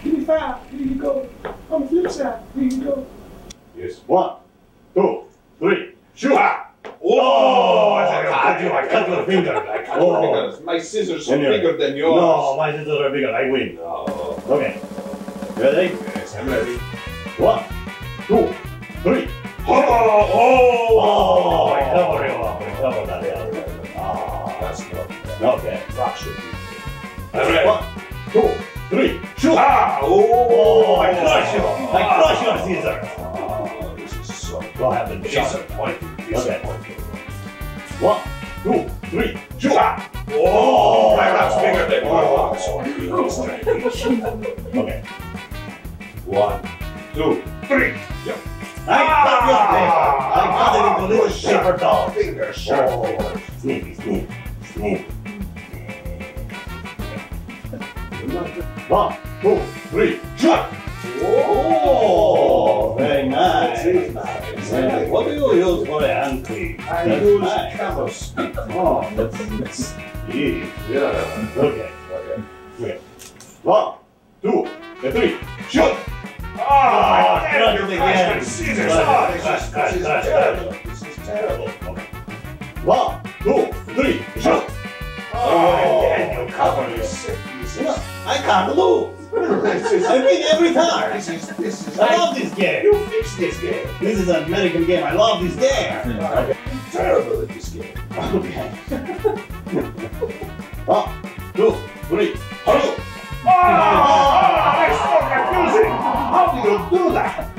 Give me 5. Here you go. On the flip side. Here you go. Yes. 1, 2, 3, shoot! Oh! I cut your finger. I cut your fingers. My scissors are bigger than yours. No, my scissors are bigger. I win. Oh. Okay. Ready? Yes, I'm ready. 1, 2, 3. Oh! Recover that. Ah. That's not bad. Okay. That should be I'm ready. 1, 2, 3, shoot! Oh! I crush you! I crush your scissors! Oh, this is so Go ahead and shot. disappointing. Okay. 1, 2, 3, shoot! Oh! My rock's bigger than your rock. Okay. 1, 2, 3. Yep. I cut it into little paper dolls. Finger sharp. Sneaky, sneaky, sneaky. 1, 2, 3, shoot! Oh, very nice. Nice. What do you use for a hand cream? I use camel speak. Oh, that's easy. Yeah. Okay. Okay. 1, 2, 3, shoot! Oh, damn, you crushed my scissors. Crush. This is terrible. 1, 2, 3, shoot! Oh, damn, you cover your sick pieces. I can't lose. I win every time. This is. I love this game. You fix this game. This is an American game. I love this game. I'm terrible at this game. Okay. 1, 2, 3, shoot! Oh, that's so confusing. How do you do that?